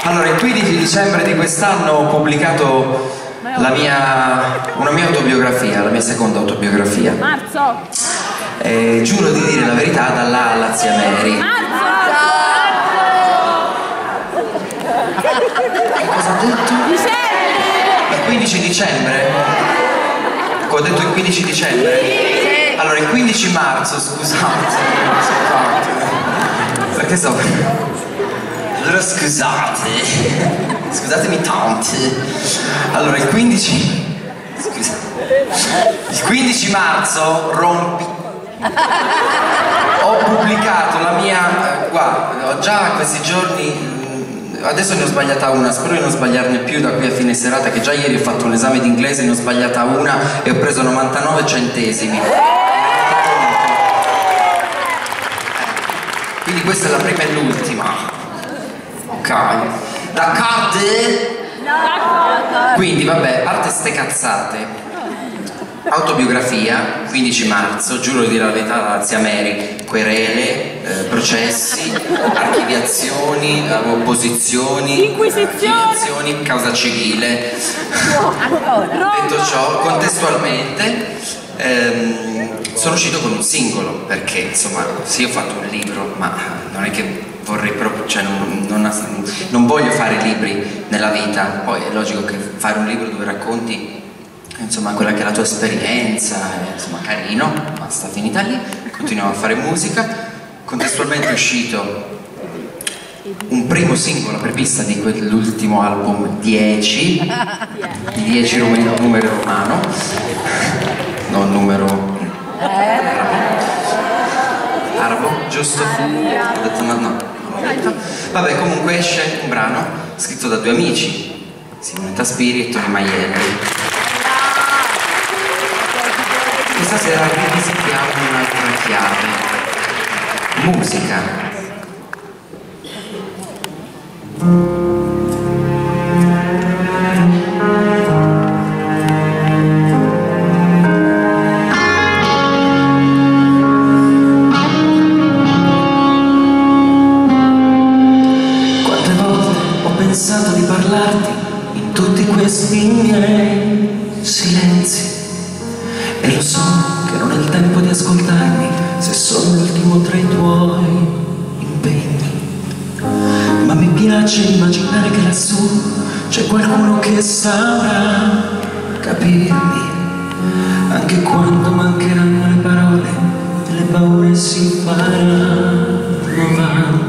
Allora, il 15 dicembre di quest'anno ho pubblicato una mia autobiografia, la mia seconda autobiografia. Marzo! Giuro di dire la verità dalla alla zia Mary. Che cosa ho detto? Il 15 dicembre? Ho detto il 15 dicembre? Sì. Allora, il 15 marzo, scusate. Perché so... Allora scusatemi tanti. Allora il 15 marzo ho pubblicato la mia, guarda, ho già questi giorni, adesso ne ho sbagliata una, spero di non sbagliarne più da qui a fine serata, che già ieri ho fatto un esame di inglese, ne ho sbagliata una e ho preso 99 centesimi. Quindi questa è la prima e l'ultima. Ok, d'accordo? Quindi vabbè, a parte ste cazzate, autobiografia, 15 marzo, giuro di dire la verità alla zia Mary, querele, processi, archiviazioni, opposizioni, inquisizioni, causa civile. Detto ciò, contestualmente sono uscito con un singolo, perché insomma, sì, ho fatto un libro, ma non è che vorrei proprio, cioè non voglio fare libri nella vita. Poi è logico che fare un libro dove racconti insomma quella che è la tua esperienza, insomma carino, ma sta finita lì, continuiamo a fare musica. Contestualmente è uscito un primo singolo per pista di quell'ultimo album 10 numero romano, non numero arabo, giusto? Ho detto no. Vabbè, comunque esce un brano scritto da due amici, Simonetta Spiri e Tony Maielli. Questa sera rivisitiamo un'altra chiave, musica. Ho pensato di parlarti in tutti questi miei silenzi, e lo so che non è il tempo di ascoltarmi se sono l'ultimo tra i tuoi impegni, ma mi piace immaginare che lassù c'è qualcuno che saprà capirmi, anche quando mancheranno le parole e le paure si faranno vane.